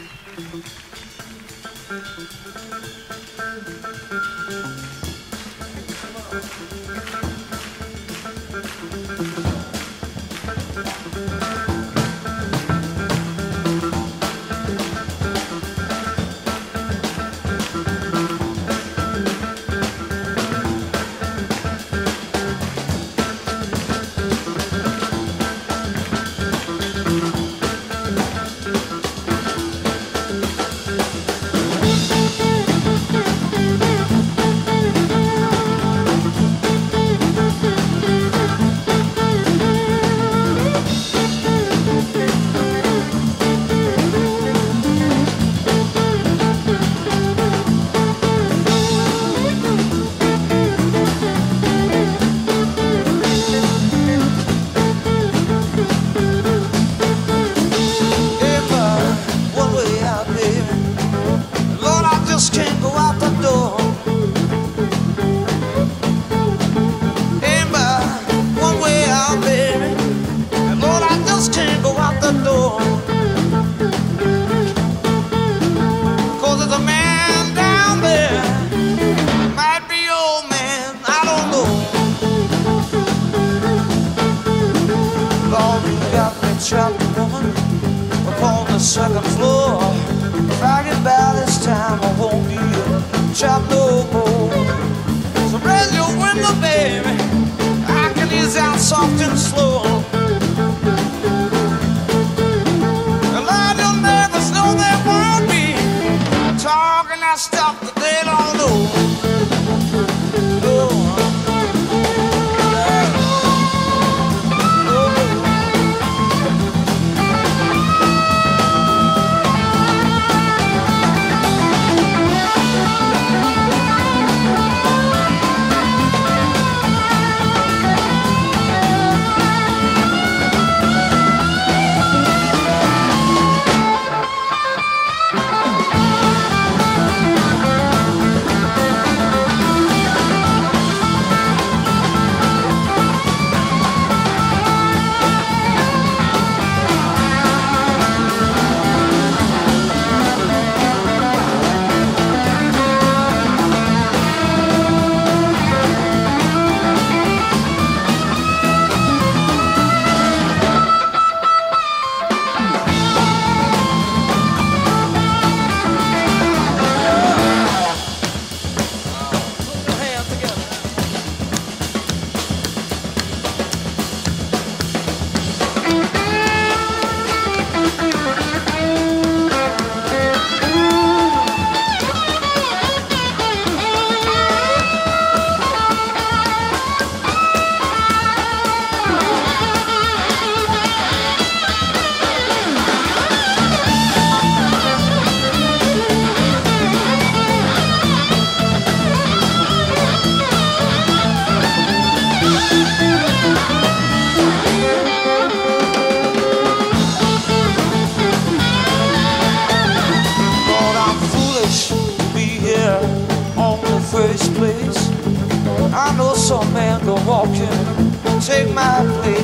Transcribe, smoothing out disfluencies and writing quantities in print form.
Trapped woman upon the second floor. Friday by this time I won't be trapped no more. So raise your window, baby, I can ease out soft and slow. And let your neighbors know they won't be talking that stuff that they don't know. First place, I know some man go walking, take my place.